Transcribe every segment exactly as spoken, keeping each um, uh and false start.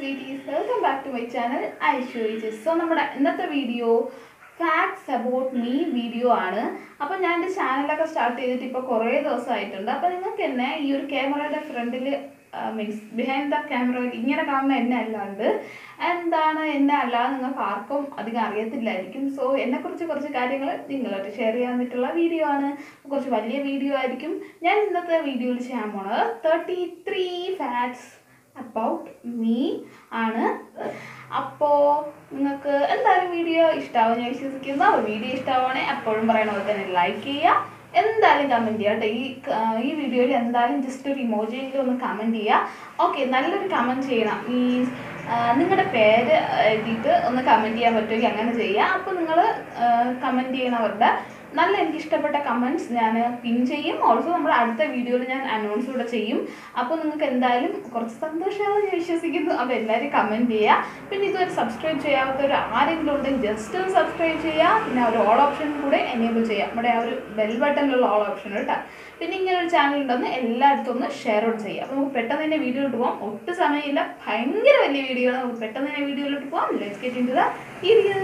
sweeties, welcome back to my channel Aishwarya. So നമ്മുടെ ഇന്നത്തെ video facts about me video ആണ്. അപ്പോൾ ഞാൻ എൻ്റെ ചാനലൊക്കെ സ്റ്റാർട്ട് ചെയ്തിട്ട് ഇപ്പോൾ കുറേ ദിവസമായിട്ടുണ്ട്. അപ്പോൾ നിങ്ങൾക്ക് എന്നെ ഈ ഒരു ക്യാമറയുടെ ഫ്രണ്ടിൽ മീൻസ് ബിഹൈൻഡ് ദ ക്യാമറ ഇങ്ങനെ കാണുന്ന എന്നെ അല്ലാണ്ട് എന്താണ് എന്നെ അല്ലാതെ നിങ്ങൾക്ക് ആർക്കും അധികം അറിയത്തില്ലായിരിക്കും. സോ എന്നെക്കുറിച്ച് കുറച്ച് കാര്യങ്ങൾ നിങ്ങളായിട്ട് ഷെയർ ചെയ്യാൻ പറ്റുള്ള വീഡിയോ ആണ്. കുറച്ച് വലിയ വീഡിയോ ആയിരിക്കും. ഞാൻ ഇന്നത്തെ വീഡിയോയിൽ ചെയ്യാൻ പോണത് thirty three facts about me ആണ്. അപ്പോൾ നിങ്ങൾക്ക് എന്തായാലും വീഡിയോ ഇഷ്ടമാവും ഞാൻ വിശ്വസിക്കുന്നു. അപ്പോൾ വീഡിയോ ഇഷ്ടമാവുകയാണെങ്കിൽ എപ്പോഴും പറയുന്ന പോലെ തന്നെ ലൈക്ക് ചെയ്യുക, എന്തായാലും കമൻറ്റ് ചെയ്യുക കേട്ടോ. ഈ ഈ വീഡിയോയിൽ എന്തായാലും ജസ്റ്റ് ഒരു ഇമോജിയെങ്കിലും ഒന്ന് കമൻറ്റ് ചെയ്യുക. ഓക്കെ, നല്ലൊരു കമൻറ്റ് ചെയ്യണം. മീൻസ് നിങ്ങളുടെ പേര് എഴുതിയിട്ട് ഒന്ന് കമൻറ്റ് ചെയ്യാൻ പറ്റുമെങ്കിൽ അങ്ങനെ ചെയ്യുക. അപ്പോൾ നിങ്ങൾ കമൻറ്റ് ചെയ്യണവരുടെ നല്ല എനിക്ക് ഇഷ്ടപ്പെട്ട കമൻറ്റ്സ് ഞാൻ പിൻ ചെയ്യും. ഓൾസോ നമ്മുടെ അടുത്ത വീഡിയോയിൽ ഞാൻ അനൗൺസ് കൂടെ ചെയ്യും. അപ്പോൾ നിങ്ങൾക്ക് എന്തായാലും കുറച്ച് സന്തോഷമാണെന്ന് ഞാൻ വിശ്വസിക്കുന്നു. അപ്പോൾ എല്ലാവരും കമൻറ്റ് ചെയ്യുക. പിന്നെ ഇതുവരെ സബ്സ്ക്രൈബ് ചെയ്യാത്തവർ ആരെങ്കിലും ഉണ്ടെങ്കിൽ ജസ്റ്റ് ഒന്ന് സബ്സ്ക്രൈബ് ചെയ്യുക. പിന്നെ ആ ഒരു ഓൾ ഓപ്ഷൻ കൂടെ എനേബിൾ ചെയ്യുക, നമ്മുടെ ആ ഒരു ബെൽ ബട്ടണിലുള്ള ഓൾ ഓപ്ഷൻ കേട്ടോ. പിന്നെ ഇങ്ങനെ ഒരു ചാനൽ ഉണ്ടെന്ന് എല്ലായിടത്തും ഒന്ന് ഷെയർ ഔട്ട് ചെയ്യുക. അപ്പോൾ നമുക്ക് പെട്ടെന്ന് തന്നെ വീഡിയോയിലോട്ട് പോകാം. ഒട്ടും സമയമില്ല, ഭയങ്കര വലിയ വീഡിയോ ആണ്. നമുക്ക് പെട്ടെന്ന് തന്നെ വീഡിയോയിലോട്ട് പോകാം. Let's get into the video.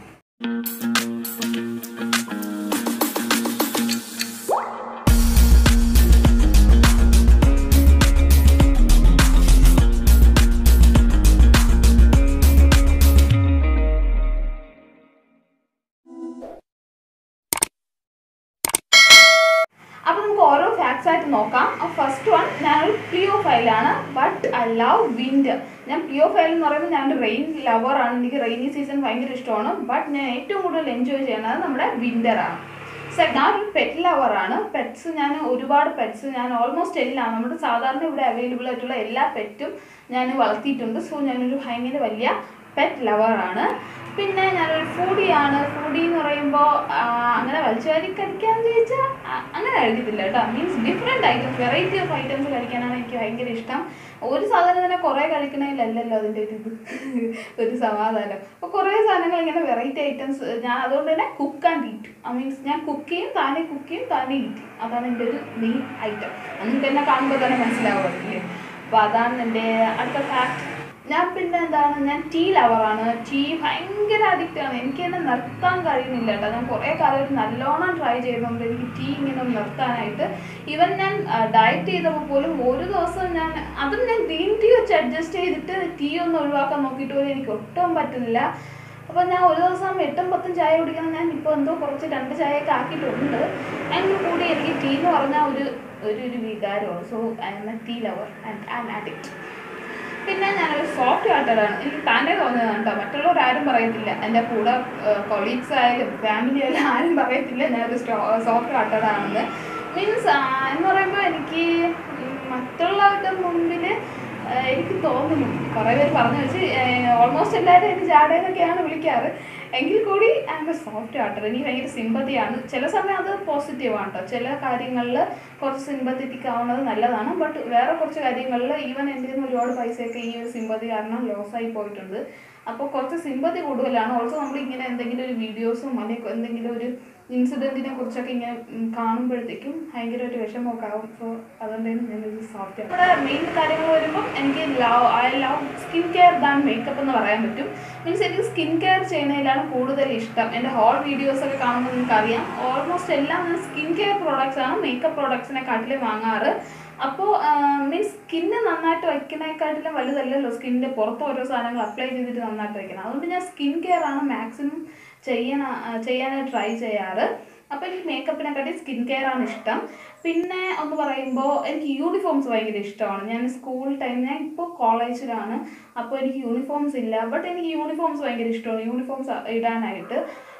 അപ്പോൾ നമുക്ക് ഓരോ ഫാക്ട്സ് ആയിട്ട് നോക്കാം. ഫസ്റ്റ് വൺ, ഞാനൊരു പ്ലിയോഫൈലാണ്. But I love winter. ഞാൻ പ്ലിയോഫൈൽ എന്ന് പറയുമ്പോൾ ഞാനൊരു റെയിൻ ലവറാണ്. എനിക്ക് റെയിനി സീസൺ ഭയങ്കര ഇഷ്ടമാണ്. ബട്ട് ഞാൻ ഏറ്റവും കൂടുതൽ എൻജോയ് ചെയ്യുന്നത് നമ്മുടെ വിൻ്ററാണ്. സെക്കൻഡ്, ഞാനൊരു പെറ്റ് ലവറാണ്. പെറ്റ്സ് ഞാൻ ഒരുപാട് പെറ്റ്സ് ഞാൻ ഓൾമോസ്റ്റ് എല്ലാം നമ്മുടെ സാധാരണ ഇവിടെ അവൈലബിൾ ആയിട്ടുള്ള എല്ലാ പെറ്റും ഞാൻ വളർത്തിയിട്ടുണ്ട്. സോ ഞാനൊരു ഭയങ്കര വലിയ പെറ്റ് ലവറാണ്. പിന്നെ ഞാനൊരു ഫുഡിയാണ്. ഫുഡി എന്ന് പറയുമ്പോൾ അങ്ങനെ വലിച്ചു വാരി കഴിക്കാമെന്ന് ചോദിച്ചാൽ അങ്ങനെ കഴിക്കത്തില്ല കേട്ടോ. Means different items, variety of items കഴിക്കാനാണ് എനിക്ക് ഭയങ്കര ഇഷ്ടം. ഒരു സാധനം തന്നെ കുറേ കഴിക്കണതിലല്ലല്ലോ അതിൻ്റെ ഒരു ഇത് ഒരു സമാധാനം. അപ്പോൾ കുറേ സാധനങ്ങൾ ഇങ്ങനെ വെറൈറ്റി ഐറ്റംസ് ഞാൻ അതുകൊണ്ട് തന്നെ കുക്ക് ആൻഡ് ഈറ്റ്. മീൻസ് ഞാൻ കുക്ക് ചെയ്യും, താനെ കുക്ക് ചെയ്യും, താനെ ഈറ്റ്. അതാണ് എൻ്റെ ഒരു മെയിൻ ഐറ്റം. നിങ്ങൾക്ക് എന്നെ കാണുമ്പോൾ തന്നെ മനസ്സിലാവുമല്ലേ. അപ്പോൾ അതാണ് എൻ്റെ അടുത്ത ഫാക്ട്. ഞാൻ പിന്നെ എന്താണ്, ഞാൻ ടീ ലവറാണ്. ടീ ഭയങ്കര അഡിക്റ്റാണ്. എനിക്ക് തന്നെ നിർത്താൻ കഴിയുന്നില്ല കേട്ടോ. ഞാൻ കുറേ കാലമായിട്ട് നല്ലോണം ട്രൈ ചെയ്യുന്നുണ്ട് എനിക്ക് ടീ ഇങ്ങനെ നിർത്താനായിട്ട്. ഈവൻ ഞാൻ ഡയറ്റ് ചെയ്തപ്പോൾ പോലും ഒരു ദിവസം ഞാൻ അതും ഞാൻ ഗ്രീൻ ടീ വെച്ച് അഡ്ജസ്റ്റ് ചെയ്തിട്ട് ടീ ഒന്ന് ഒഴിവാക്കാൻ നോക്കിയിട്ട് പോലും എനിക്ക് ഒട്ടും പറ്റുന്നില്ല. അപ്പോൾ ഞാൻ ഒരു ദിവസം എട്ടും പത്തും ചായ കുടിക്കണം. ഞാൻ ഇപ്പോൾ എന്തോ കുറച്ച് രണ്ട് ചായയൊക്കെ ആക്കിയിട്ടുണ്ട്. അതിന് കൂടി എനിക്ക് ടീ എന്ന് പറഞ്ഞാൽ ഒരു ഒരു ഒരു വികാരമാണ്. So I'm a tea lover and I'm addict. പിന്നെ ഞാനൊരു സോഫ്റ്റ് ഹാർട്ടഡാണ്. എനിക്ക് തന്നെ തോന്നുന്നതാണ് കേട്ടോ. മറ്റുള്ളവർ ആരും പറയത്തില്ല. എൻ്റെ കൂടെ കൊളീഗ്സ് ആയാലും ഫാമിലി ആയാലും ആരും പറയത്തില്ല ഞാനൊരു സോഫ്റ്റ് ഹാർട്ടഡാണെന്ന്. മീൻസ് എന്ന് പറയുമ്പോൾ എനിക്ക് മറ്റുള്ളവരുടെ മുമ്പിൽ എനിക്ക് തോന്നുന്നു, കുറേ പേര് പറഞ്ഞു വെച്ച് ഓൾമോസ്റ്റ് എല്ലാവരും എനിക്ക് ജാടേന്നൊക്കെയാണ് വിളിക്കാറ്. എങ്കിൽ കൂടി I'm a soft hearted. എനിക്ക് ഭയങ്കര സിമ്പതിയാണ്. ചില സമയം അത് പോസിറ്റീവാണ് കേട്ടോ. ചില കാര്യങ്ങളിൽ കുറച്ച് സിമ്പത്തിക്ക് ആവുന്നത് നല്ലതാണ്. ബട്ട് വേറെ കുറച്ച് കാര്യങ്ങളിൽ ഈവൻ എൻ്റെ നിന്ന് ഒരുപാട് പൈസയൊക്കെ ഈ ഒരു സിമ്പതി കാരണം ലോസായി പോയിട്ടുണ്ട്. അപ്പോൾ കുറച്ച് സിമ്പതി കൂടുതലാണ്. ഓൾസോ നമ്മളിങ്ങനെ എന്തെങ്കിലും ഒരു വീഡിയോസും അല്ലെങ്കിൽ എന്തെങ്കിലും ഒരു ഇൻസിഡൻറ്റിനെ കുറിച്ചൊക്കെ ഇങ്ങനെ കാണുമ്പോഴത്തേക്കും ഭയങ്കര ഒരു വിഷമമൊക്കെ ആവും. സോ അതുകൊണ്ടാണ് ഞാനൊരു സോഫ്റ്റ്. നമ്മുടെ മെയിൻ കാര്യങ്ങൾ വരുമ്പം എനിക്ക് love I love skin care than makeup എന്ന് പറയാൻ പറ്റും. മീൻസ് എനിക്ക് സ്കിൻ കെയർ ചെയ്യുന്നതിലാണ് കൂടുതൽ ഇഷ്ടം. എൻ്റെ ഹോൾ വീഡിയോസൊക്കെ കാണുമ്പോൾ നിങ്ങൾക്കറിയാം ഓൾമോസ്റ്റ് എല്ലാം ഞാൻ സ്കിൻ കെയർ പ്രോഡക്റ്റ്സാണ് മേക്കപ്പ് പ്രോഡക്ട്സിനെക്കാട്ടിലും വാങ്ങാറ്. അപ്പോൾ മീൻസ് സ്കിന്ന് നന്നായിട്ട് വയ്ക്കുന്നതിനെക്കാട്ടിലും വലുതല്ലല്ലോ സ്കിന്നിൻ്റെ പുറത്ത് ഓരോ സാധനങ്ങൾ അപ്ലൈ ചെയ്തിട്ട് നന്നായിട്ട് വയ്ക്കണം. അതുകൊണ്ട് ഞാൻ സ്കിൻ കെയർ ആണ് മാക്സിമം ചെയ്യണ ചെയ്യാനായിട്ട് ട്രൈ ചെയ്യാറ്. അപ്പോൾ എനിക്ക് മേക്കപ്പിനെക്കാട്ടി സ്കിൻ കെയർ ആണ് ഇഷ്ടം. പിന്നെ ഒന്ന് പറയുമ്പോൾ എനിക്ക് യൂണിഫോംസ് ഭയങ്കര ഇഷ്ടമാണ്. ഞാൻ സ്കൂൾ ടൈം ഞാൻ ഇപ്പോൾ കോളേജിലാണ്. അപ്പോൾ എനിക്ക് യൂണിഫോംസ് ഇല്ല. ബട്ട് എനിക്ക് യൂണിഫോംസ് ഭയങ്കര ഇഷ്ടമാണ്. യൂണിഫോംസ് ഇടാനായിട്ട്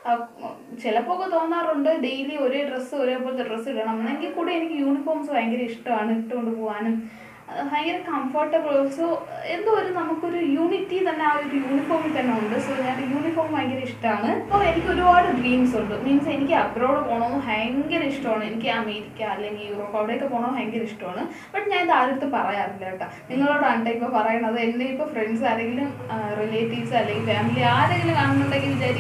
ചിലപ്പോൾ ഒക്കെ തോന്നാറുണ്ട് ഡെയിലി ഒരേ ഡ്രസ്സ് ഒരേപോലത്തെ ഡ്രസ്സ് ഇടണം എന്നെങ്കിൽ കൂടി എനിക്ക് യൂണിഫോംസ് ഭയങ്കര ഇഷ്ടമാണ്. ഇട്ടുകൊണ്ട് പോകാനും ഭയങ്കര കംഫർട്ടബിൾ. സോ എന്തോ ഒരു നമുക്കൊരു യൂണിറ്റി തന്നെ ആ ഒരു യൂണിഫോമിൽ തന്നെ ഉണ്ട്. സോ ഞാൻ യൂണിഫോം ഭയങ്കര ഇഷ്ടമാണ്. അപ്പോൾ എനിക്ക് ഒരുപാട് ഡ്രീംസ് ഉണ്ട്. മീൻസ് എനിക്ക് അബ്രോഡ് പോകണമെന്ന് ഭയങ്കര ഇഷ്ടമാണ്. എനിക്ക് അമേരിക്ക അല്ലെങ്കിൽ യൂറോപ്പ് അവിടെയൊക്കെ പോകണമെന്ന് ഭയങ്കര ഇഷ്ടമാണ്. ബട്ട് ഞാൻ ഇത് ആരുടെ അടുത്ത് പറയാറില്ല കേട്ടോ. നിങ്ങളോടാണ് ഇപ്പോൾ പറയണത്. എന്നെ ഇപ്പോൾ ഫ്രണ്ട്സ് ആരെങ്കിലും റിലേറ്റീവ്സ് അല്ലെങ്കിൽ ഫാമിലി ആരെങ്കിലും കാണുന്നുണ്ടെങ്കിൽ വിചാരിക്കും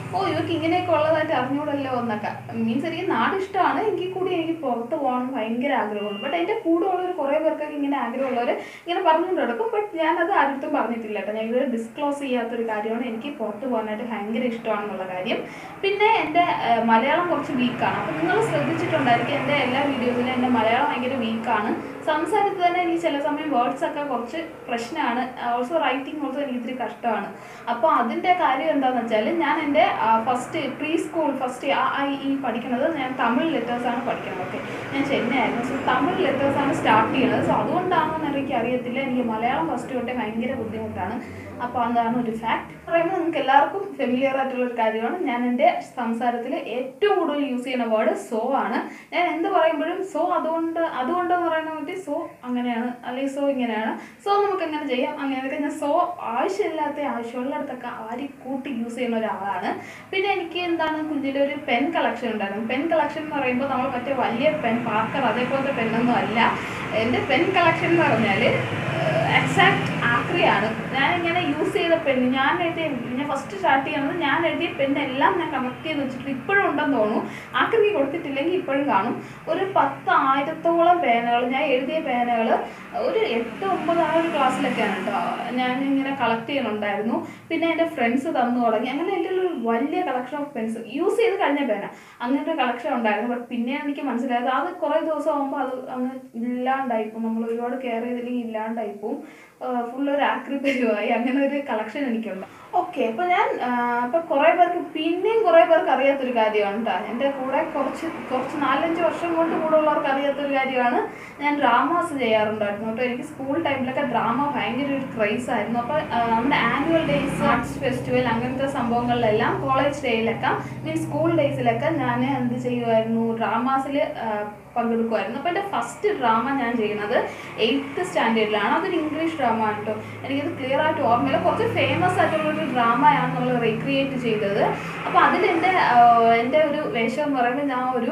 ഓ ഇവർക്ക് ഇങ്ങനെയൊക്കെ ഉള്ളതായിട്ട് അറിഞ്ഞൂടല്ലോ എന്നൊക്കെ. മീൻസ് എനിക്ക് നാട് ഇഷ്ടമാണ്, എങ്കിൽ കൂടി എനിക്ക് പുറത്ത് പോകണം ഭയങ്കര ആഗ്രഹമാണ്. ബട്ട് എൻ്റെ കൂടെ ഉള്ളവർ കുറേ പേർക്കൊക്കെ ഇങ്ങനെ ആഗ്രഹമുള്ളവർ ഇങ്ങനെ പറഞ്ഞുകൊണ്ട് കിടക്കും. ബട്ട് ഞാനത് ആരുടെ പറഞ്ഞിട്ടില്ല കേട്ടോ. ഞാൻ ഇത് ഡിസ്ക്ലോസ് ചെയ്യാത്തൊരു കാര്യമാണ്, എനിക്ക് പുറത്ത് പോകാനായിട്ട് ഭയങ്കര ഇഷ്ടമാണെന്നുള്ള കാര്യം. പിന്നെ എൻ്റെ മലയാളം കുറച്ച് വീക്കാണ്. അപ്പോൾ നിങ്ങൾ ശ്രദ്ധിച്ചിട്ടുണ്ടായിരിക്കും എൻ്റെ എല്ലാ വീഡിയോസിലും എൻ്റെ മലയാളം ഭയങ്കര വീക്കാണ്. സംസാരത്തിൽ തന്നെ എനിക്ക് ചില സമയം വേർഡ്സൊക്കെ കുറച്ച് പ്രശ്നമാണ്. ഓൾസോ റൈറ്റിംഗ് ഓൾസോ എനിക്ക് ഇത്തിരി കഷ്ടമാണ്. അപ്പോൾ അതിൻ്റെ കാര്യം എന്താണെന്ന് വെച്ചാൽ ഞാൻ എൻ്റെ ഫസ്റ്റ് പ്രീ സ്കൂൾ ഫസ്റ്റ് ആ ഐ ഈ പഠിക്കുന്നത് ഞാൻ തമിഴ് ലെറ്റേഴ്സാണ് പഠിക്കുന്നത്. ഓക്കെ, ഞാൻ ചെന്നൈ ആയിരുന്നു. സോ തമിഴ് ലെറ്റേഴ്സാണ് സ്റ്റാർട്ട് ചെയ്യുന്നത്. സോ അതുകൊണ്ടാണെന്ന് എനിക്ക് അറിയത്തില്ല, എനിക്ക് മലയാളം ഫസ്റ്റ് തൊട്ടേ ഭയങ്കര ബുദ്ധിമുട്ടാണ്. അപ്പോൾ അതാണ് ഒരു ഫാക്ട്. പറയുമ്പോൾ നിങ്ങൾക്ക് എല്ലാവർക്കും ഫെമിലിയർ ആയിട്ടുള്ളൊരു കാര്യമാണ്. ഞാൻ എൻ്റെ സംസാരത്തിൽ ഏറ്റവും കൂടുതൽ യൂസ് ചെയ്യുന്ന വേർഡ് സോ ആണ്. ഞാൻ എന്ത് പറയുമ്പോഴും സോ അതുകൊണ്ട് അതുകൊണ്ടെന്ന് പറയുന്ന പറ്റി സോ അങ്ങനെയാണ്, അല്ലെങ്കിൽ സോ ഇങ്ങനെയാണ്, സോ നമുക്ക് എങ്ങനെ ചെയ്യാം, അങ്ങനെയൊക്കെ ഞാൻ സോ ആവശ്യമില്ലാത്ത ആവശ്യമുള്ളിടത്തൊക്കെ ആരി കൂട്ടി യൂസ് ചെയ്യുന്ന ഒരാളാണ്. പിന്നെ എനിക്ക് എന്താണ് കുഞ്ഞിലൊരു പെൻ കളക്ഷൻ ഉണ്ടായിരുന്നു. പെൻ കളക്ഷൻ എന്ന് പറയുമ്പോൾ നമ്മൾ മറ്റേ വലിയ പെൻ പാർക്കർ അതേപോലത്തെ പെന്നൊന്നും അല്ല. എൻ്റെ പെൻ കളക്ഷൻ എന്ന് പറഞ്ഞാൽ എക്സാക്ട് ആക്രിയാണ്. ഞാനിങ്ങനെ യൂസ് ചെയ്ത പെണ്ണ് ഞാൻ എഴുതിയ ഞാൻ ഫസ്റ്റ് സ്റ്റാർട്ട് ചെയ്യുന്നത് ഞാൻ എഴുതിയ പെണ്ണെല്ലാം ഞാൻ കണക്ട് ചെയ്ത് വെച്ചിട്ട് ഇപ്പോഴും ഉണ്ടെന്ന് തോന്നുന്നു. ആക്രിക്ക് കൊടുത്തിട്ടില്ലെങ്കിൽ ഇപ്പോഴും കാണും. ഒരു പത്ത് ആയിരത്തോളം പേനകൾ, ഞാൻ എഴുതിയ പേനകൾ ഒരു എട്ട് ഒമ്പത് ആ ഒരു ക്ലാസ്സിലൊക്കെയാണ് കേട്ടോ ഞാനിങ്ങനെ കളക്ട് ചെയ്യുന്നുണ്ടായിരുന്നു. പിന്നെ എൻ്റെ ഫ്രണ്ട്സ് തന്നു തുടങ്ങി. അങ്ങനെ എൻ്റെ ഒരു വലിയ കളക്ഷൻ ഓഫ് പെൻസ് യൂസ് ചെയ്ത് കഴിഞ്ഞ പേന അങ്ങനത്തെ കളക്ഷൻ ഉണ്ടായിരുന്നു. ബട്ട് പിന്നെ എനിക്ക് മനസ്സിലായത് അത് കുറേ ദിവസം ആകുമ്പോൾ അത് അങ്ങ് ഇല്ലാണ്ടായിപ്പോൾ, നമ്മൾ ഒരുപാട് കെയർ ചെയ്തില്ലെങ്കിൽ ഇല്ലാണ്ടായിപ്പോൾ ഫുള്ളൊരു ആക്രി പരിവായി. അങ്ങനെ ഒരു കളക്ഷൻ എനിക്കുണ്ട്. ഓക്കെ, അപ്പോൾ ഞാൻ അപ്പോൾ കുറേ പേർക്ക് പിന്നെയും കുറേ പേർക്ക് അറിയാത്തൊരു കാര്യമാണ് കേട്ടോ. എൻ്റെ കൂടെ കുറച്ച് കുറച്ച് നാലഞ്ച് വർഷം കൊണ്ട് കൂടെ ഉള്ളവർക്ക് അറിയാത്തൊരു കാര്യമാണ്, ഞാൻ ഡ്രാമാസ് ചെയ്യാറുണ്ടായിരുന്നു കേട്ടോ. എനിക്ക് സ്കൂൾ ടൈമിലൊക്കെ ഡ്രാമ ഭയങ്കര ഒരു ക്രൈസ് ആയിരുന്നു. അപ്പോൾ നമ്മുടെ ആനുവൽ ഡേയ്സ്, ആർട്സ് ഫെസ്റ്റിവൽ അങ്ങനത്തെ സംഭവങ്ങളിലെല്ലാം കോളേജ് ഡേയിലൊക്കെ മീൻസ് സ്കൂൾ ഡേയ്സിലൊക്കെ ഞാൻ എന്ത് ചെയ്യുമായിരുന്നു, ഡ്രാമാസിൽ പങ്കെടുക്കുമായിരുന്നു. അപ്പോൾ എൻ്റെ ഫസ്റ്റ് ഡ്രാമ ഞാൻ ചെയ്യുന്നത് എയ്ത്ത് സ്റ്റാൻഡേർഡിലാണ്. അതൊരു ഇംഗ്ലീഷ് ഡ്രാമ ആണ് കേട്ടോ. എനിക്കത് ക്ലിയർ ആയിട്ട് ഓർമ്മയില്ല. കുറച്ച് ഫേമസ് ആയിട്ടുള്ളൊരു ഡ്രാമയാണ് നമ്മൾ റീക്രിയേറ്റ് ചെയ്തത്. അപ്പോൾ അതിലെൻ്റെ എൻ്റെ ഒരു വേഷം എന്ന് പറയുമ്പോൾ ഞാൻ ഒരു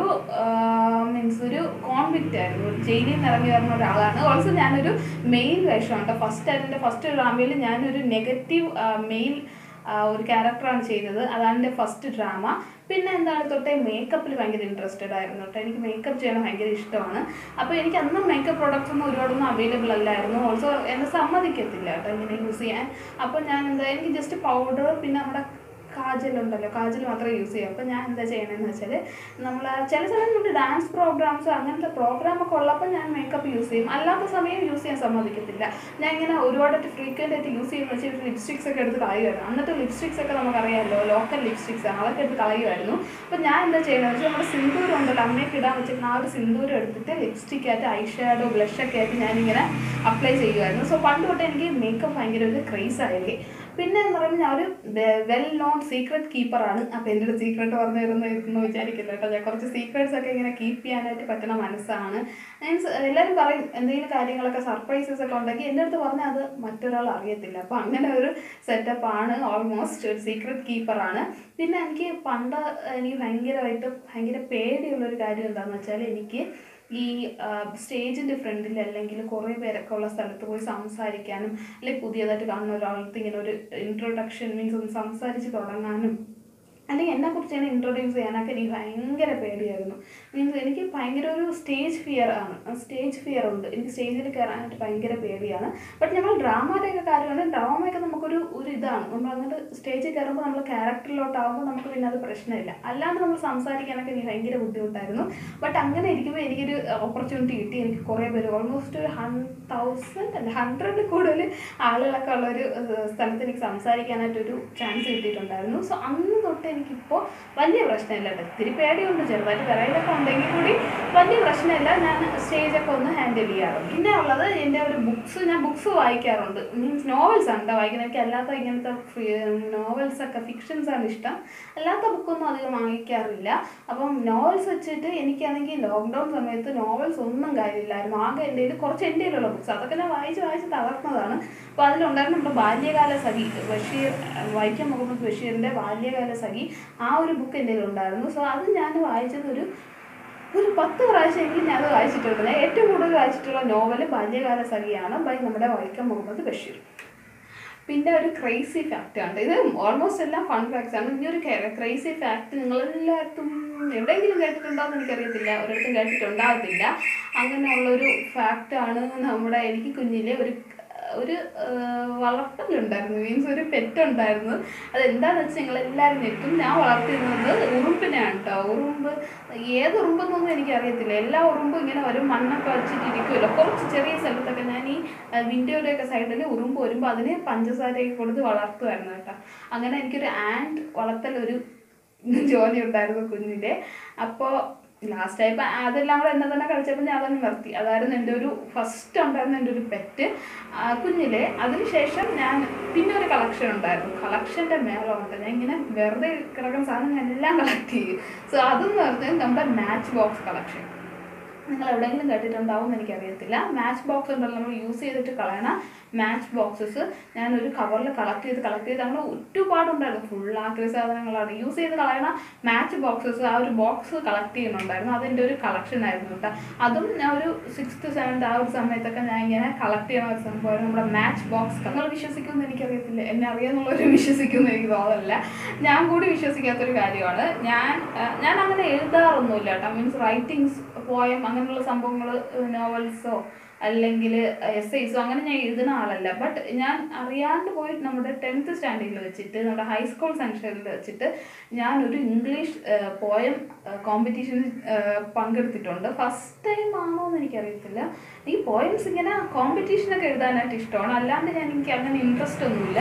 മീൻസ് ഒരു കോൺവിക്റ്റ് ആയിരുന്നു, ജയിലിൽ നിന്ന് ഇറങ്ങി വരുന്ന ഒരാളാണ്. ഓൾസോ ഞാനൊരു മെയിൽ വേഷമാണ് കേട്ടോ. ഫസ്റ്റ് അതിൻ്റെ ഫസ്റ്റ് ഡ്രാമയിൽ ഞാനൊരു നെഗറ്റീവ് മെയിൽ ഒരു ക്യാരക്ടറാണ് ചെയ്തത്. അതാണ് എൻ്റെ ഫസ്റ്റ് ഡ്രാമ. പിന്നെ എന്താണ് തൊട്ടേ മേക്കപ്പിൽ ഭയങ്കര ഇൻട്രസ്റ്റഡ് ആയിരുന്നു കേട്ടോ. എനിക്ക് മേക്കപ്പ് ചെയ്യാൻ ഭയങ്കര ഇഷ്ടമാണ്. അപ്പോൾ എനിക്ക് അന്നും മേക്കപ്പ് പ്രോഡക്റ്റ്സ് ഒന്നും ഒരുപാടൊന്നും അവൈലബിൾ അല്ലായിരുന്നു. ഓൾസോ എന്നെ സമ്മതിക്കത്തില്ല കേട്ടോ ഇങ്ങനെ യൂസ് ചെയ്യാൻ. അപ്പോൾ ഞാൻ എന്താ എനിക്ക് ജസ്റ്റ് പൗഡർ പിന്നെ നമ്മുടെ കാജലുണ്ടല്ലോ, കാജൽ മാത്രമേ യൂസ് ചെയ്യും. അപ്പോൾ ഞാൻ എന്താ ചെയ്യണമെന്ന് വെച്ചാൽ നമ്മൾ ചില സമയം നമ്മുടെ ഡാൻസ് പ്രോഗ്രാംസ് അങ്ങനത്തെ പ്രോഗ്രാമൊക്കെ ഉള്ളപ്പോൾ ഞാൻ മേക്കപ്പ് യൂസ് ചെയ്യും. അല്ലാത്ത സമയം യൂസ് ചെയ്യാൻ സമ്മതിക്കത്തില്ല. ഞാൻ ഇങ്ങനെ ഒരുപാടായിട്ട് ഫ്രീക്വൻ്റ് ആയിട്ട് യൂസ് ചെയ്യുന്ന വെച്ചാൽ ലിപ്സ്റ്റിക്സ് ഒക്കെ എടുത്ത് കളയുമായിരുന്നു. അന്നത്തെ ലിപ്സ്റ്റിക്സ് ഒക്കെ നമുക്കറിയാമല്ലോ, ലോക്കൽ ലിപ്സ്റ്റിക്സ് ആണ്, അതൊക്കെ എടുത്ത് കളയുമായിരുന്നു. അപ്പോൾ ഞാൻ എന്താ ചെയ്യുന്നത് വെച്ചാൽ നമ്മുടെ സിന്ദൂരം ഉണ്ടല്ലോ, അമ്മയ്ക്ക് ഇടാൻ വെച്ചിട്ട് ആ ഒരു സിന്ദൂരം എടുത്തിട്ട് ലിപ്സ്റ്റിക്കായിട്ട് ഐ ഷാഡോ ബ്ലഷൊക്കെ ആയിട്ട് ഞാനിങ്ങനെ അപ്ലൈ ചെയ്യുമായിരുന്നു. സോ പണ്ട് തൊട്ട് എനിക്ക് മേക്കപ്പ് ഭയങ്കര ഒരു ക്രേസ് ആയില്ലേ. പിന്നെ എന്ന് പറയുമ്പോൾ ഞാൻ ഒരു വെൽ നോൺ സീക്രട്ട് കീപ്പറാണ്. അപ്പോൾ എൻ്റെ ഒരു സീക്രട്ട് പറഞ്ഞു തരുന്നതെന്ന് വിചാരിക്കില്ല കേട്ടോ. ഞാൻ കുറച്ച് സീക്രട്സ് ഒക്കെ ഇങ്ങനെ കീപ്പ് ചെയ്യാനായിട്ട് പറ്റുന്ന മനസ്സാണ്. മീൻസ് എല്ലാവരും പറയും എന്തെങ്കിലും കാര്യങ്ങളൊക്കെ സർപ്രൈസസ് ഒക്കെ ഉണ്ടെങ്കിൽ എൻ്റെ അടുത്ത് പറഞ്ഞാൽ അത് മറ്റൊരാൾ അറിയത്തില്ല. അപ്പോൾ അങ്ങനെ ഒരു സെറ്റപ്പാണ്, ഓൾമോസ്റ്റ് ഒരു സീക്രട്ട് കീപ്പറാണ്. പിന്നെ എനിക്ക് പണ്ട് എനിക്ക് ഭയങ്കരമായിട്ട് ഭയങ്കര പേടിയുള്ളൊരു കാര്യം എന്താണെന്ന് വെച്ചാൽ എനിക്ക് ഈ സ്റ്റേജിൻ്റെ ഫ്രണ്ടിൽ അല്ലെങ്കിൽ കുറേ പേരൊക്കെ ഉള്ള സ്ഥലത്ത് പോയി സംസാരിക്കാനും അല്ലെങ്കിൽ പുതിയതായിട്ട് കാണുന്ന ഒരാൾക്ക് ഇങ്ങനെ ഒരു ഇൻട്രൊഡക്ഷൻ മീൻസ് ഒന്ന് സംസാരിച്ച് തുടങ്ങാനും അല്ലെങ്കിൽ എന്നെക്കുറിച്ച് ഞാൻ ഇൻട്രൊഡ്യൂസ് ചെയ്യാനൊക്കെ എനിക്ക് ഭയങ്കര പേടിയായിരുന്നു. മീൻസ് എനിക്ക് ഭയങ്കര ഒരു സ്റ്റേജ് ഫിയർ ആണ്, സ്റ്റേജ് ഫിയർ ഉണ്ട്. എനിക്ക് സ്റ്റേജിൽ കയറാനായിട്ട് ഭയങ്കര പേടിയാണ്. ബട്ട് ഞങ്ങൾ ഡ്രാമയുടെയൊക്കെ കാര്യമാണ്, ഡ്രാമയൊക്കെ നമുക്കൊരു ഒരു ഇതാണ്, നമ്മൾ അങ്ങോട്ട് സ്റ്റേജിൽ കയറുമ്പോൾ നമ്മൾ ക്യാരക്ടറിലോട്ടാകുമ്പോൾ നമുക്ക് പിന്നെ അത് പ്രശ്നമില്ല. അല്ലാണ്ട് നമ്മൾ സംസാരിക്കാനൊക്കെ എനിക്ക് ഭയങ്കര ബുദ്ധിമുട്ടായിരുന്നു. ബട്ട് അങ്ങനെ ഇരിക്കുമ്പോൾ എനിക്കൊരു ഓപ്പർച്യൂണിറ്റി കിട്ടി. എനിക്ക് കുറേ പേര് ഓൾമോസ്റ്റ് ഒരു ഹൺ തൗസൻഡ് അല്ല ഹൺഡ്രഡിൽ കൂടുതൽ ആളുകളൊക്കെ ഉള്ളൊരു സ്ഥലത്ത് എനിക്ക് സംസാരിക്കാനായിട്ടൊരു ചാൻസ് കിട്ടിയിട്ടുണ്ടായിരുന്നു. സോ അന്ന് തൊട്ട് എനിക്കിപ്പോൾ വലിയ പ്രശ്നമില്ല കേട്ടോ. ഇത്തിരി പേടിയുണ്ട്, ചെറുതായിട്ട് വിറയിലൊക്കെ ഉണ്ടെങ്കിൽ കൂടി വലിയ പ്രശ്നമില്ല. ഞാൻ സ്റ്റേജൊക്കെ ഒന്ന് ഹാൻഡിൽ ചെയ്യാറുണ്ട്. പിന്നെ ഉള്ളത് എൻ്റെ ഒരു ബുക്സ്, ഞാൻ ബുക്സ് വായിക്കാറുണ്ട്. മീൻസ് നോവൽസ് ആണ് കേട്ടോ വായിക്കുന്നത്. എനിക്ക് അല്ലാത്ത ഇങ്ങനത്തെ നോവൽസൊക്കെ ഫിക്ഷൻസാണ് ഇഷ്ടം. അല്ലാത്ത ബുക്കൊന്നും അധികം വാങ്ങിക്കാറില്ല. അപ്പം നോവൽസ് വെച്ചിട്ട് എനിക്കാണെങ്കിൽ ലോക്ക്ഡൗൺ സമയത്ത് നോവൽസ് ഒന്നും കാര്യമില്ലായിരുന്നു. ആകെ എൻ്റെ കയ്യിൽ കുറച്ച് എൻ്റെ കയ്യിലുള്ള ബുക്സ് അതൊക്കെ ഞാൻ വായിച്ച് വായിച്ച് തളർന്നതാണ്. അപ്പോൾ അതിലുണ്ടായിരുന്നു നമ്മുടെ ബാല്യകാല സഖി, ബഷീർ, വൈക്കം മുഹമ്മദ് ബഷീറിൻ്റെ ബാല്യകാല സഖി, ആ ഒരു ബുക്ക് എൻ്റെ കയ്യിലുണ്ടായിരുന്നു. സോ അത് ഞാൻ വായിച്ചത് ഒരു ഒരു പത്ത് പ്രാവശ്യമെങ്കിലും ഞാനത് വായിച്ചിട്ടുണ്ട്. ഞാൻ ഏറ്റവും കൂടുതൽ വായിച്ചിട്ടുള്ള നോവൽ ബാല്യകാല സഖിയാണ് ബൈ നമ്മുടെ വൈക്കം മുഹമ്മദ് ബഷീർ. പിന്നെ ഒരു ക്രേസി ഫാക്റ്റ് ആണ്. ഇത് ഓൾമോസ്റ്റ് എല്ലാം ഫൺ ഫാക്ട്സ് ആണ്. ഇനി ഒരു ക്രേസി ഫാക്റ്റ് നിങ്ങളെല്ലായിടത്തും എവിടെയെങ്കിലും കേട്ടിട്ടുണ്ടോ എന്ന് എനിക്കറിയത്തില്ല, ഒരിടത്തും കേട്ടിട്ടുണ്ടാകത്തില്ല. അങ്ങനെയുള്ളൊരു ഫാക്റ്റാണ് നമ്മുടെ എനിക്ക് കുഞ്ഞിലെ ഒരു ഒരു വളർത്തലുണ്ടായിരുന്നു, മീൻസ് ഒരു പെറ്റ് ഉണ്ടായിരുന്നു. അതെന്താണെന്ന് വെച്ചാൽ നിങ്ങളെല്ലാവരും ഞെട്ടും. ഞാൻ വളർത്തിയിരുന്നത് ഉറുമ്പിനെയാണ് കേട്ടോ. ഉറുമ്പ് ഏത് ഉറുമ്പെന്നൊന്നും എനിക്കറിയത്തില്ല. എല്ലാ ഉറുമ്പും ഇങ്ങനെ ഒരു മണ്ണൊക്കെ വെച്ചിട്ടിരിക്കുമല്ലോ കുറച്ച് ചെറിയ സ്ഥലത്തൊക്കെ. ഞാൻ ഈ വിൻഡോയുടെയൊക്കെ സൈഡിൽ ഉറുമ്പ് വരുമ്പോൾ അതിന് പഞ്ചസാരയൊക്കെ കൊടുത്ത് വളർത്തുമായിരുന്നു കേട്ടോ. അങ്ങനെ എനിക്കൊരു ആൻഡ് വളർത്തൽ ഒരു ജോലി ഉണ്ടായിരുന്നു കുഞ്ഞിൻ്റെ. അപ്പോൾ ലാസ്റ്റ് ആയപ്പോൾ അതെല്ലാം കൂടെ എന്നെ തന്നെ കളിച്ചപ്പോൾ ഞാൻ അതങ്ങ് നിർത്തി. അതായിരുന്നു എൻ്റെ ഒരു ഫസ്റ്റ് ഉണ്ടായിരുന്ന എൻ്റെ ഒരു പെറ്റ് കുഞ്ഞിലെ. അതിനുശേഷം ഞാൻ പിന്നെ ഒരു കളക്ഷൻ ഉണ്ടായിരുന്നു. കളക്ഷൻ്റെ മേളമുണ്ട്. ഞാൻ ഇങ്ങനെ വെറുതെ കിടക്കുന്ന സാധനം ഞാൻ എല്ലാം കളക്ട് ചെയ്യും. സോ അതെന്ന് പറഞ്ഞാൽ നമ്മുടെ മാച്ച് ബോക്സ് കളക്ഷൻ. നിങ്ങൾ എവിടെയെങ്കിലും കേട്ടിട്ടുണ്ടാവും എന്ന് എനിക്കറിയത്തില്ല. മാച്ച് ബോക്സ് ഉണ്ടല്ലോ, നമ്മൾ യൂസ് ചെയ്തിട്ട് കളയണ മാച്ച് ബോക്സസ് ഞാനൊരു കവറിൽ കളക്ട് ചെയ്ത് കളക്ട് ചെയ്ത് നമ്മൾ ഒരുപാടുണ്ടായിരുന്നു. ഫുൾ ആക്രി സാധനങ്ങളാണ്. യൂസ് ചെയ്ത് കളയണ മാച്ച് ബോക്സസ് ആ ഒരു ബോക്സ് കളക്ട് ചെയ്യുന്നുണ്ടായിരുന്നു. അതെൻ്റെ ഒരു കളക്ഷൻ ആയിരുന്നു കേട്ടോ. അതും ഞാൻ ഒരു സിക്സ്ത് സെവൻത്ത് ആ ഒരു സമയത്തൊക്കെ ഞാൻ ഇങ്ങനെ കളക്ട് ചെയ്യുന്ന ഒരു സംഭവമായിരുന്നു നമ്മുടെ മാച്ച് ബോക്സ്. നിങ്ങൾ വിശ്വസിക്കുമെന്ന് എനിക്കറിയത്തില്ല, എന്നെ അറിയാമെന്നുള്ളവർ വിശ്വസിക്കുമെന്ന് എനിക്ക് തോന്നുന്നില്ല. ഞാൻ കൂടി വിശ്വസിക്കാത്തൊരു കാര്യമാണ്. ഞാൻ ഞാൻ അങ്ങനെ എഴുതാറൊന്നുമില്ല കേട്ടോ. മീൻസ് റൈറ്റിങ്സ്, പോയം, അങ്ങനെയുള്ള സംഭവങ്ങൾ, നോവൽസോ അല്ലെങ്കിൽ എസ്സേസോ അങ്ങനെ ഞാൻ എഴുതുന്ന ആളല്ല. ബട്ട് ഞാൻ അറിയാണ്ട് പോയി നമ്മുടെ ടെൻത്ത് സ്റ്റാൻഡേർഡിൽ വെച്ചിട്ട് നമ്മുടെ ഹൈസ്കൂൾ സെക്ഷനിൽ വെച്ചിട്ട് ഞാനൊരു ഇംഗ്ലീഷ് പോയം കോമ്പറ്റീഷനിൽ പങ്കെടുത്തിട്ടുണ്ട്. ഫസ്റ്റ് ടൈം ആണോ എന്ന് എനിക്കറിയത്തില്ല. ഈ പോയംസ് ഇങ്ങനെ കോമ്പറ്റീഷനൊക്കെ എഴുതാനായിട്ട് ഇഷ്ടമാണ്, അല്ലാണ്ട് ഞാൻ എനിക്ക് അങ്ങനെ ഇൻട്രസ്റ്റ് ഒന്നുമില്ല.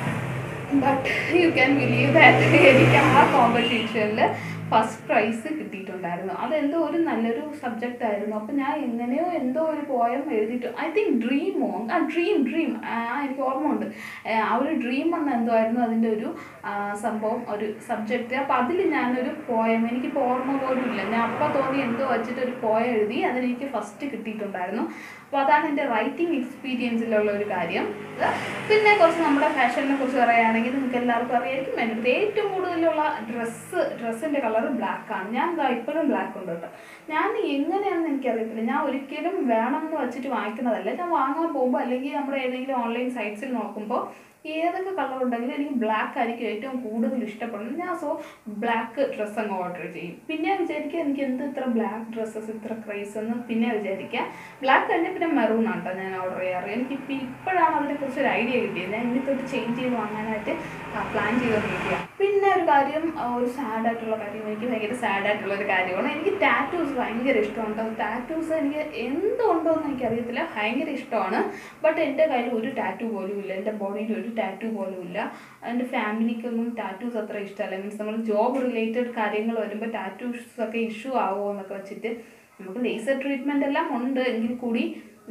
But you can believe that എനിക്ക് ആ കോമ്പറ്റീഷനിൽ ഫസ്റ്റ് പ്രൈസ് കിട്ടിയിട്ടുണ്ടായിരുന്നു. അതെന്തോ ഒരു നല്ലൊരു സബ്ജക്റ്റ് ആയിരുന്നു. അപ്പം ഞാൻ എങ്ങനെയോ എന്തോ ഒരു പോയം എഴുതിയിട്ട്, ഐ തിങ്ക് ഡ്രീമോ ആ ഡ്രീം ഡ്രീം എനിക്ക് ഓർമ്മ ഉണ്ട്. ആ ഒരു ഡ്രീം എന്ന എന്തോ ആയിരുന്നു അതിൻ്റെ ഒരു സംഭവം, ഒരു സബ്ജക്റ്റ്. അപ്പോൾ അതിൽ ഞാനൊരു പോയം, എനിക്കിപ്പോൾ ഓർമ്മ പോലും ഇല്ല, ഞാൻ അപ്പോൾ തോന്നി എന്തോ വെച്ചിട്ട് ഒരു പോയം എഴുതി, അതിനെനിക്ക് ഫസ്റ്റ് കിട്ടിയിട്ടുണ്ടായിരുന്നു. അപ്പോൾ അതാണ് എൻ്റെ റൈറ്റിംഗ് എക്സ്പീരിയൻസിലുള്ള ഒരു കാര്യം. പിന്നെ കുറച്ച് നമ്മുടെ ഫാഷനെ കുറിച്ച് പറയുകയാണെങ്കിൽ നിങ്ങൾക്ക് എല്ലാവർക്കും അറിയായിരിക്കും, എൻ്റെ അടുത്ത് ഏറ്റവും കൂടുതലുള്ള ഡ്രസ്സ് ഡ്രസ്സിൻ്റെ കളർ ബ്ലാക്കാണ്. ഞാൻ എന്താ ഇപ്പോഴും ബ്ലാക്ക് ഉണ്ട് കേട്ടോ. ഞാൻ എങ്ങനെയാണെന്ന് എനിക്കറിയത്തില്ല. ഞാൻ ഒരിക്കലും വേണമെന്ന് വെച്ചിട്ട് വാങ്ങിക്കുന്നതല്ല. ഞാൻ വാങ്ങാൻ പോകുമ്പോൾ അല്ലെങ്കിൽ നമ്മുടെ ഏതെങ്കിലും ഓൺലൈൻ സൈറ്റ്സിൽ നോക്കുമ്പോൾ ഏതൊക്കെ കളർ ഉണ്ടെങ്കിലും എനിക്ക് ബ്ലാക്ക് ആയിരിക്കും ഏറ്റവും കൂടുതൽ ഇഷ്ടപ്പെടുന്നത്. ഞാൻ സോ ബ്ലാക്ക് ഡ്രസ്സ് അങ്ങ് ഓർഡർ ചെയ്യും. പിന്നെ വിചാരിക്കുക എനിക്ക് എന്ത് ഇത്ര ബ്ലാക്ക് ഡ്രസ്സസ് ഇത്ര ക്രൈസ് എന്ന് പിന്നെ വിചാരിക്കുക. ബ്ലാക്ക് കഴിഞ്ഞ പിന്നെ മെറൂൺ ആണ് കേട്ടോ ഞാൻ ഓർഡർ ചെയ്യാറ്. എനിക്കിപ്പോൾ ഇപ്പോഴാണ് അതിനെക്കുറിച്ച് ഒരു ഐഡിയ കിട്ടിയത്. ഞാൻ ഇനി തൊട്ട് ചേഞ്ച് ചെയ്ത് വാങ്ങാനായിട്ട് പ്ലാൻ ചെയ്തുകൊണ്ടിരിക്കുക. പിന്നെ ഒരു കാര്യം, ഒരു സാഡായിട്ടുള്ള കാര്യം, എനിക്ക് ഭയങ്കര സാഡായിട്ടുള്ള ഒരു കാര്യമാണ്. എനിക്ക് ടാറ്റൂസ് ഭയങ്കര ഇഷ്ടമാണ് കേട്ടോ. ടാറ്റൂസ് എനിക്ക് എന്തുകൊണ്ടോ എന്ന് എനിക്കറിയത്തില്ല, ഭയങ്കര ഇഷ്ടമാണ്. ബട്ട് എൻ്റെ കയ്യിൽ ഒരു ടാറ്റൂ പോലും ഇല്ല. എൻ്റെ ബോഡിയിൽ ഒരു ടാറ്റൂ പോലും ഇല്ല. എൻ്റെ ഫാമിലിക്കൊന്നും ടാറ്റൂസ് അത്ര ഇഷ്ടമല്ല. മീൻസ് നമ്മൾ ജോബ് റിലേറ്റഡ് കാര്യങ്ങൾ വരുമ്പോൾ ടാറ്റൂസൊക്കെ ഇഷ്യൂ ആവുമോ എന്നൊക്കെ വെച്ചിട്ട് നമുക്ക് ലേസർ ട്രീറ്റ്മെൻ്റ് എല്ലാം ഉണ്ട്, എങ്കിൽ കൂടി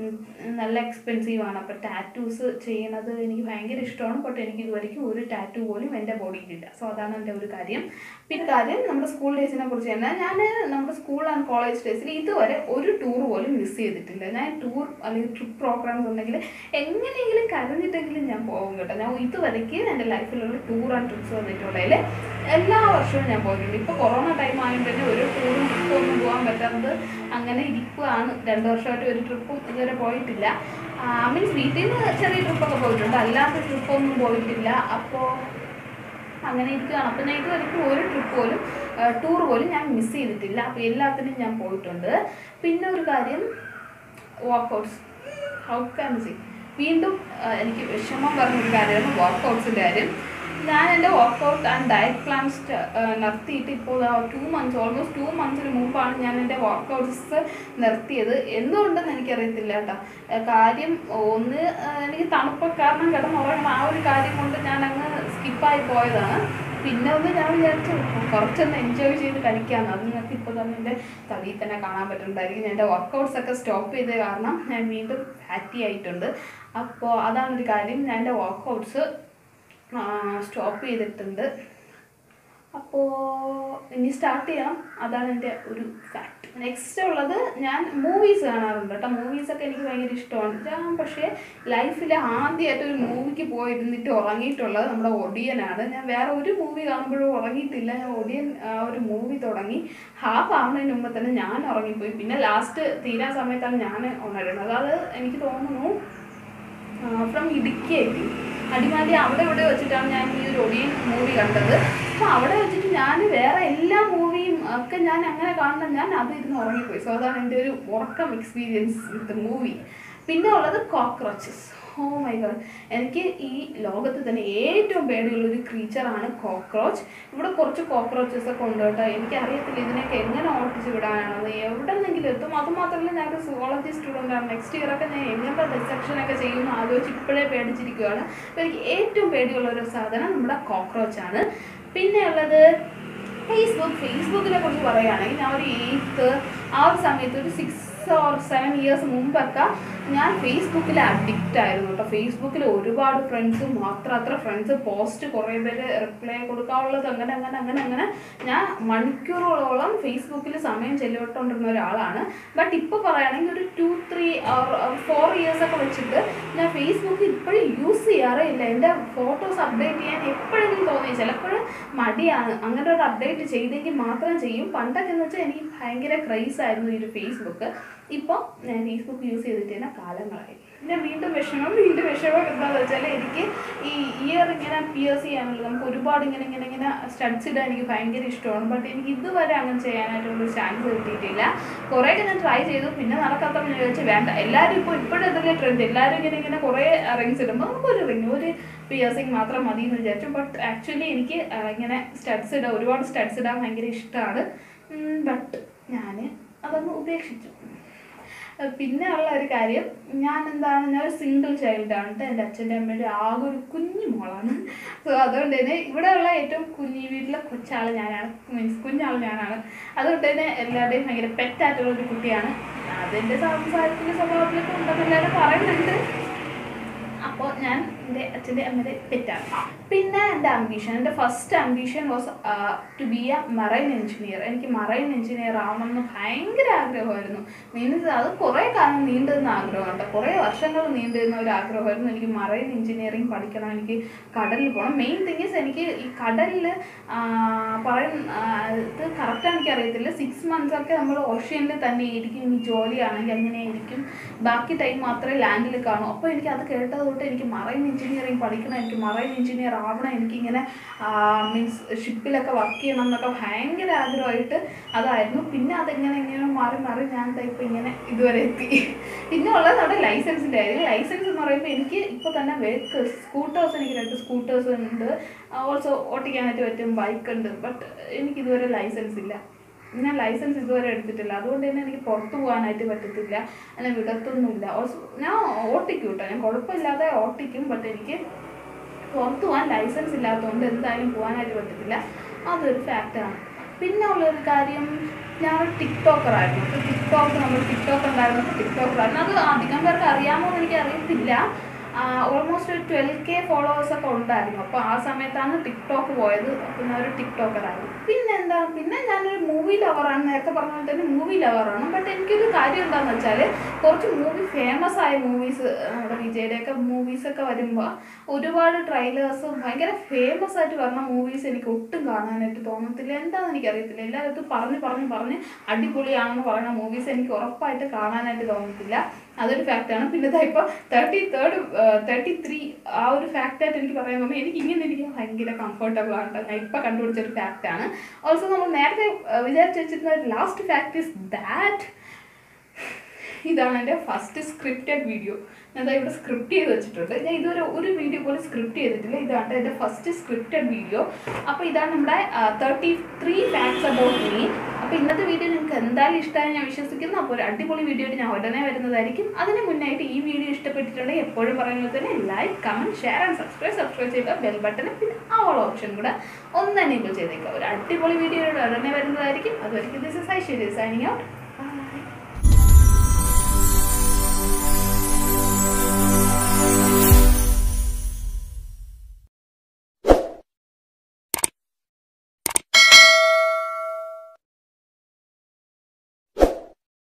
നല്ല എക്സ്പെൻസീവാണ്. അപ്പോൾ ടാറ്റൂസ് ചെയ്യണത് എനിക്ക് ഭയങ്കര ഇഷ്ടമാണ്. ബട്ട് എനിക്ക് ഇതുവരെയ്ക്കും ഒരു ടാറ്റൂ പോലും എൻ്റെ ബോഡിയിലില്ല. സോ അതാണ് എൻ്റെ ഒരു കാര്യം. പിന്നെ കാര്യം നമ്മുടെ സ്കൂൾ ഡേയ്സിനെ കുറിച്ച് തന്നെ, ഞാൻ നമ്മുടെ സ്കൂൾ ആൻഡ് കോളേജ് ഡേയ്സിൽ ഇതുവരെ ഒരു ടൂർ പോലും മിസ് ചെയ്തിട്ടില്ല. ഞാൻ ടൂർ അല്ലെങ്കിൽ ട്രിപ്പ് പ്രോഗ്രാംസ് ഉണ്ടെങ്കിൽ എങ്ങനെയെങ്കിലും കരഞ്ഞിട്ടെങ്കിലും ഞാൻ പോകും കേട്ടോ. ഞാൻ ഇതുവരെയ്ക്ക് എൻ്റെ ലൈഫിലുള്ള ടൂർ ആൻഡ് ട്രിപ്സ് വന്നിട്ടുള്ളതിൽ എല്ലാ വർഷവും ഞാൻ പോയിട്ടുണ്ട്. ഇപ്പോൾ കൊറോണ ടൈം ആയതുകൊണ്ട് തന്നെ ഒരു ടൂറും ട്രിപ്പും ഒന്നും പോകാൻ പറ്റാത്തത് അങ്ങനെ ഇരിക്കുകയാണ്. രണ്ട് വർഷമായിട്ട് ഒരു ട്രിപ്പും ഇതുവരെ പോയിട്ടില്ല. മീൻസ് വീട്ടിൽ നിന്ന് ചെറിയ ട്രിപ്പൊക്കെ പോയിട്ടുണ്ട്, അല്ലാത്ത ട്രിപ്പൊന്നും പോയിട്ടില്ല. അപ്പോൾ അങ്ങനെ ഇരിക്കുകയാണ്. അപ്പോൾ ഞാൻ ഇതുവരെയ്ക്കും ഒരു ട്രിപ്പ് പോലും ടൂർ പോലും ഞാൻ മിസ് ചെയ്തിട്ടില്ല. അപ്പോൾ എല്ലാത്തിനും ഞാൻ പോയിട്ടുണ്ട്. പിന്നെ ഒരു കാര്യം, വർക്കൗട്ട്സ്. ഹൗ ക്യാൻ സി വീണ്ടും എനിക്ക് വിഷമം പറഞ്ഞൊരു കാര്യമാണ് വർക്കൗട്ട്സിൻ്റെ കാര്യം. ഞാൻ എൻ്റെ വർക്കൗട്ട് ആൻഡ് ഡയറ്റ് പ്ലാൻസ് നിർത്തിയിട്ട് ഇപ്പോൾ ടു മന്ത്സ് ഓൾമോസ്റ്റ് ടു മന്ത്സിന് മുമ്പാണ് ഞാൻ എൻ്റെ വർക്കൗട്ട്സ് നിർത്തിയത്. എന്തുകൊണ്ടെന്ന് എനിക്കറിയത്തില്ല കേട്ടോ. കാര്യം ഒന്ന്, എനിക്ക് തണുപ്പ് കാരണം കിടന്നുറങ്ങണം, ആ ഒരു കാര്യം കൊണ്ട് ഞാൻ അങ്ങ് സ്കിപ്പായി പോയതാണ്. പിന്നെ ഒന്ന് ഞാൻ വിചാരിച്ചു കുറച്ചൊന്ന് എൻജോയ് ചെയ്ത് കഴിക്കാമെന്ന്. അത് നിങ്ങൾക്ക് ഇപ്പോൾ തന്നെ എൻ്റെ തലയിൽ തന്നെ കാണാൻ പറ്റുന്നുണ്ടായിരിക്കും. ഞാൻ എൻ്റെ വർക്കൗട്ട്സ് ഒക്കെ സ്റ്റോപ്പ് ചെയ്തത് കാരണം ഞാൻ വീണ്ടും ഫാറ്റി ആയിട്ടുണ്ട്. അപ്പോൾ അതാണൊരു കാര്യം. ഞാൻ എൻ്റെ വർക്കൗട്ട്സ് സ്റ്റോപ്പ് ചെയ്തിട്ടുണ്ട്. അപ്പോൾ ഇനി സ്റ്റാർട്ട് ചെയ്യണം, അതാണ് എൻ്റെ ഒരു ഫാക്ട്. നെക്സ്റ്റ് ഉള്ളത്, ഞാൻ മൂവീസ് കാണാറുണ്ട് കേട്ടോ. മൂവീസൊക്കെ എനിക്ക് ഭയങ്കര ഇഷ്ടമാണ്. ഞാൻ പക്ഷേ ലൈഫിൽ ആദ്യമായിട്ട് ഒരു മൂവിക്ക് പോയിരുന്നിട്ട് ഉറങ്ങിയിട്ടുള്ളത് നമ്മുടെ ഒടിയനാണ്. ഞാൻ വേറെ ഒരു മൂവി കാണുമ്പോഴും ഉറങ്ങിയിട്ടില്ല. ഞാൻ ഒടിയൻ ഒരു മൂവി തുടങ്ങി ഹാഫ് ആവുന്നതിന് മുമ്പ് തന്നെ ഞാൻ ഉറങ്ങിപ്പോയി. പിന്നെ ലാസ്റ്റ് തീരാൻ സമയത്താണ് ഞാൻ ഉണരുന്നത്. അത് എനിക്ക് തോന്നുന്നു ഫ്രം ഇടുക്കി ആയിട്ട് അടിമാലി അവിടെ ഇവിടെ വെച്ചിട്ടാണ് ഞാൻ ഈ ഒരു ഒടിയൻ മൂവി കണ്ടത്. അപ്പോൾ അവിടെ വെച്ചിട്ട് ഞാൻ വേറെ എല്ലാ മൂവിയും ഒക്കെ ഞാൻ അങ്ങനെ കാണണം, ഞാൻ അത് ഇരുന്ന് ഉറങ്ങിപ്പോയി. സോ അതാണ് എൻ്റെ ഒരു ഉറക്കം എക്സ്പീരിയൻസ് വിത്ത് മൂവി. പിന്നെ ഉള്ളത് കോക്രോച്ചസ്. ഓ മൈ ഗോഡ്, എനിക്ക് ഈ ലോകത്ത് തന്നെ ഏറ്റവും പേടിയുള്ളൊരു ക്രീച്ചറാണ് കോക്രോച്ച്. ഇവിടെ കുറച്ച് കോക്രോച്ചസ് ഒക്കെ ഉണ്ട് കേട്ടോ. എനിക്കറിയത്തില്ല ഇതിനൊക്കെ എങ്ങനെ ഓട്ടിച്ച് വിടാനാണത്, എവിടെ നിന്നെങ്കിലും എത്തും. അതുമാത്രമല്ല ഞാനൊരു സുവോളജി സ്റ്റുഡൻ്റാണ്. നെക്സ്റ്റ് ഇയറൊക്കെ ഞാൻ എങ്ങനത്തെ ഡിസെക്ഷനൊക്കെ ചെയ്യുമെന്ന് ആലോചിച്ച് ഇപ്പോഴേ പേടിച്ചിരിക്കുകയാണ്. അപ്പോൾ എനിക്ക് ഏറ്റവും പേടിയുള്ളൊരു സാധനം നമ്മുടെ കോക്രോച്ചാണ്. പിന്നെ ഉള്ളത് ഫേസ്ബുക്ക്. ഫേസ്ബുക്കിനെ കുറിച്ച് പറയുകയാണെങ്കിൽ ഞാൻ ഒരു എയ്ത്ത് ആ ഒരു സമയത്ത് ഒരു സിക്സ് ഓർ സെവൻ ഇയേഴ്സ് മുമ്പൊക്കെ ഞാൻ ഫേസ്ബുക്കിൽ അഡിക്റ്റ് ആയിരുന്നു കേട്ടോ. ഫേസ്ബുക്കിൽ ഒരുപാട് ഫ്രണ്ട്സും മാത്രം അത്ര ഫ്രണ്ട്സ്, പോസ്റ്റ് കുറേ പേര് റിപ്ലൈ കൊടുക്കാനുള്ളത്, അങ്ങനെ അങ്ങനെ അങ്ങനെ അങ്ങനെ ഞാൻ മണിക്കൂറുകളോളം ഫേസ്ബുക്കിൽ സമയം ചെലവിട്ടുകൊണ്ടിരുന്ന ഒരാളാണ്. ബട്ട് ഇപ്പോൾ പറയുകയാണെങ്കിൽ ഒരു ടു ത്രീ ഫോർ ഇയേഴ്സൊക്കെ വെച്ചിട്ട് ഞാൻ ഫേസ്ബുക്ക് ഇപ്പോഴും യൂസ് ചെയ്യാറേ ഇല്ല. എൻ്റെ ഫോട്ടോസ് അപ്ഡേറ്റ് ചെയ്യാൻ എപ്പോഴെങ്കിലും തോന്നി, ചിലപ്പോഴും മടിയാണ്, അങ്ങനെ ഒരു അപ്ഡേറ്റ് ചെയ്തെങ്കിൽ മാത്രം ചെയ്യും. പണ്ടൊക്കെ എന്ന് വെച്ചാൽ എനിക്ക് ഭയങ്കര ക്രൈസ് ആയിരുന്നു ഈ ഒരു ഫേസ്ബുക്ക്. ഇപ്പോൾ ഞാൻ ഫേസ്ബുക്ക് യൂസ് ചെയ്തിട്ട് തന്നെ കാലങ്ങളായി. പിന്നെ വീണ്ടും വിഷമം വീണ്ടും വിഷമം എന്താണെന്ന് വെച്ചാൽ എനിക്ക് ഈ ഇയർ ഇങ്ങനെ പിയേഴ്സ് ചെയ്യാനുള്ളത്, നമുക്ക് ഒരുപാട് ഇങ്ങനെ ഇങ്ങനെ ഇങ്ങനെ സ്റ്റഡ്സ് ഇടാൻ എനിക്ക് ഭയങ്കര ഇഷ്ടമാണ്. ബട്ട് എനിക്ക് ഇതുവരെ അങ്ങനെ ചെയ്യാനായിട്ടുള്ളൊരു ചാൻസ് കിട്ടിയിട്ടില്ല. കുറേയൊക്കെ ഞാൻ ട്രൈ ചെയ്തു, പിന്നെ നടക്കാത്തപ്പോൾ ഞാൻ ചോദിച്ചു വേണ്ട, എല്ലാവരും ഇപ്പോൾ ഇപ്പോഴതല്ലേ ട്രെൻഡ്, എല്ലാവരും ഇങ്ങനെ ഇങ്ങനെ കുറേ റിങ്സ് ഇടുമ്പോൾ നമുക്കൊരു റിങ് ഒരു പിയേഴ്സിങ് മാത്രം മതി എന്ന് വിചാരിച്ചു. ബട്ട് ആക്ച്വലി എനിക്ക് ഇങ്ങനെ സ്റ്റഡ്സ് ഇടാൻ, ഒരുപാട് സ്റ്റഡ്സ് ഇടാൻ ഭയങ്കര ഇഷ്ടമാണ്. ബട്ട് ഞാൻ അതൊന്ന് ഉപേക്ഷിച്ചു. പിന്നെ ഉള്ള ഒരു കാര്യം, ഞാൻ എന്താണ് ഞാൻ ഒരു സിംഗിൾ ചൈൽഡാണ് കേട്ടോ. എൻ്റെ അച്ഛൻ്റെ അമ്മയുടെ ആകെ ഒരു കുഞ്ഞു മോളാണ്. സോ അതുകൊണ്ട് തന്നെ ഇവിടെയുള്ള ഏറ്റവും കുഞ്ഞി വീട്ടിലെ കൊച്ചാൾ ഞാനാണ്, മീൻസ് കുഞ്ഞാൾ ഞാനാണ്. അതുകൊണ്ട് തന്നെ എല്ലാവരുടെയും ഭയങ്കര പെറ്റായിട്ടുള്ള ഒരു കുട്ടിയാണ്. അതെൻ്റെ സംസാരത്തിൻ്റെ സ്വഭാവത്തിലൊക്കെ ഉണ്ടെന്ന് എല്ലാവരും പറയുന്നുണ്ട്. അപ്പോൾ ഞാൻ എൻ്റെ അച്ഛൻ്റെ അമ്മയുടെ പെറ്റാണ്. പിന്നെ എൻ്റെ അംബീഷൻ, എൻ്റെ first ambition was to be a marine engineer. എനിക്ക് മറൈൻ എഞ്ചിനീയർ ആവണമെന്ന് ഭയങ്കര ആഗ്രഹമായിരുന്നു. മീൻസ് അത് കുറേ കാലം നീണ്ടുനിന്ന ആഗ്രഹമാണ് കേട്ടോ, കുറേ വർഷങ്ങൾ നീണ്ടുനിന്ന ഒരു ആഗ്രഹമായിരുന്നു. എനിക്ക് മറൈൻ എഞ്ചിനീയറിങ് പഠിക്കണം, എനിക്ക് കടലിൽ പോകണം. മെയിൻ തിങ് ഈസ് എനിക്ക് ഈ കടലിൽ പറയും ഇത് കറക്റ്റ് എനിക്കറിയത്തില്ല, സിക്സ് മന്ത്സ് ഒക്കെ നമ്മൾ ഓഷ്യനിൽ തന്നെ ആയിരിക്കും ഈ ജോലിയാണെങ്കിൽ, അങ്ങനെയായിരിക്കും. ബാക്കി ടൈം മാത്രമേ ലാൻഡിൽ കാണൂ. അപ്പോൾ എനിക്ക് അത് കേട്ടത് തൊട്ട് എനിക്ക് മറൈൻ എഞ്ചിനീയറിങ് പഠിക്കണം, എനിക്ക് മറൈൻ എഞ്ചിനീയർ ആവണം, എനിക്കിങ്ങനെ മീൻസ് ഷിപ്പിലൊക്കെ വർക്ക് ചെയ്യണം എന്നൊക്കെ ഭയങ്കര ആഗ്രഹമായിട്ട് അതായിരുന്നു. പിന്നെ അതെങ്ങനെ എങ്ങനെ മാറി മാറി ഞാൻ ഇപ്പം ഇങ്ങനെ ഇതുവരെ എത്തി. പിന്നെ ഉള്ളത് നമ്മുടെ ലൈസൻസിൻ്റെ കാര്യം. ലൈസൻസ് എന്ന് പറയുമ്പോൾ എനിക്ക് ഇപ്പോൾ തന്നെ വെഹിക്കിൾസ്, സ്കൂട്ടേഴ്സ്, എനിക്ക് രണ്ട് സ്കൂട്ടേഴ്സ് ഉണ്ട്, ഓൾസോ ഓട്ടിക്കാനായിട്ട് പറ്റും, ബൈക്ക് ഉണ്ട്. ബട്ട് എനിക്കിതുവരെ ലൈസൻസ് ഇല്ല, ഞാൻ ലൈസൻസ് ഇതുവരെ എടുത്തിട്ടില്ല. അതുകൊണ്ട് തന്നെ എനിക്ക് പുറത്ത് പോകാനായിട്ട് പറ്റത്തില്ല, എന്നെ വിടത്തൊന്നുമില്ല. ഓൾസോ ഞാൻ ഓട്ടിക്കും കേട്ടോ, ഞാൻ കുഴപ്പമില്ലാതെ ഓട്ടിക്കും. ബട്ട് എനിക്ക് പുറത്ത് പോകാൻ ലൈസൻസ് ഇല്ലാത്തതുകൊണ്ട് എന്തായാലും പോകാനായിട്ട് പറ്റത്തില്ല, അതൊരു ഫാക്റ്റാണ്. പിന്നെ ഉള്ളൊരു കാര്യം, ഞാനൊരു ടിക്ടോക്കറായിരുന്നു. അപ്പോൾ ടിക്ടോക്ക് നമ്മൾ ടിക്ടോക്ക് ഉണ്ടായിരുന്നു ടിക്ടോക്കറായിരുന്നു അത് അധികം പേർക്ക് അറിയാമോ എന്ന് എനിക്ക് അറിയത്തില്ല. ഓൾമോസ്റ്റ് ഒരു ട്വൽവ് കെ ഫോളോവേഴ്സൊക്കെ ഉണ്ടായിരുന്നു. അപ്പോൾ ആ സമയത്താണ് ടിക്ടോക്ക് പോയത്. അപ്പോൾ ഞാനൊരു ടിക്ടോക്കറായിരുന്നു. പിന്നെ എന്താ, പിന്നെ ഞാനൊരു മൂവി ലവറാണ്, നേരത്തെ പറഞ്ഞ പോലെ തന്നെ മൂവി ലവറാണ്. ബട്ട് എനിക്കൊരു കാര്യം എന്താണെന്ന് വെച്ചാൽ, കുറച്ച് മൂവി ഫേമസ് ആയ മൂവീസ്, നമ്മുടെ വിജയുടെയൊക്കെ മൂവീസൊക്കെ വരുമ്പോൾ ഒരുപാട് ട്രെയിലേഴ്സ് ഭയങ്കര ഫേമസ് ആയിട്ട് വരുന്ന മൂവീസ് എനിക്ക് ഒട്ടും കാണാനായിട്ട് തോന്നത്തില്ല. എന്താണെന്ന് എനിക്കറിയത്തില്ല, എല്ലാവരും പറഞ്ഞ് പറഞ്ഞ് പറഞ്ഞ് അടിപൊളിയാണെന്ന് പറയുന്ന മൂവീസ് എനിക്ക് ഉറപ്പായിട്ട് കാണാനായിട്ട് തോന്നത്തില്ല. അതൊരു ഫാക്റ്റാണ്. പിന്നെ ഇതാ ഇപ്പോൾ തേർട്ടി തേർഡ് തേർട്ടി ത്രീ ആ ഒരു ഫാക്റ്റായിട്ട് എനിക്ക് പറയാൻ തോന്നുന്നു. എനിക്ക് ഇങ്ങനെ ഇരിക്കാൻ ഭയങ്കര കംഫർട്ടബിൾ ആണ്. ഞാൻ ഇപ്പോൾ കണ്ടുപിടിച്ചൊരു ഫാക്റ്റാണ്. ഓൾസോ നമ്മൾ നേരത്തെ വിചാരിച്ച് വെച്ചിരുന്ന ഒരു ലാസ്റ്റ് ഫാക്ട് ഇസ് ദാറ്റ് ഇതാണ് എൻ്റെ ഫസ്റ്റ് സ്ക്രിപ്റ്റഡ് വീഡിയോ. ഞാൻ ഇവിടെ സ്ക്രിപ്റ്റ് ചെയ്ത് വെച്ചിട്ടുണ്ട്. ഞാൻ ഇതുവരെ ഒരു വീഡിയോ പോലും സ്ക്രിപ്റ്റ് ചെയ്തിട്ടില്ല. ഇതാണ് എൻ്റെ ഫസ്റ്റ് സ്ക്രിപ്റ്റഡ് വീഡിയോ. അപ്പോൾ ഇതാണ് നമ്മുടെ thirty three facts about me. അപ്പോൾ ഇന്നത്തെ വീഡിയോ നിങ്ങൾക്ക് എന്തായാലും ഇഷ്ടമായി ഞാൻ വിശ്വസിക്കുന്നു. അപ്പോൾ ഒരു അടിപൊളി വീഡിയോ ആയിട്ട് ഞാൻ ഉടനെ വരുന്നതായിരിക്കും. അതിന് മുന്നായിട്ട് ഈ വീഡിയോ ഇഷ്ടപ്പെട്ടിട്ടുണ്ടെങ്കിൽ എപ്പോഴും പറയുന്നത് തന്നെ like, comment, share and subscribe subscribe ചെയ്യുക. ബെൽ ബട്ടനും പിന്നെ ആ ഓൾ ഓപ്ഷൻ കൂടെ ഒന്ന് എനേബിൾ ചെയ്തേക്കുക. ഒരു അടിപൊളി വീഡിയോ ഉടനെ വരുന്നതായിരിക്കും. അതുവരെയ്ക്കും this is Aishwarya signing out.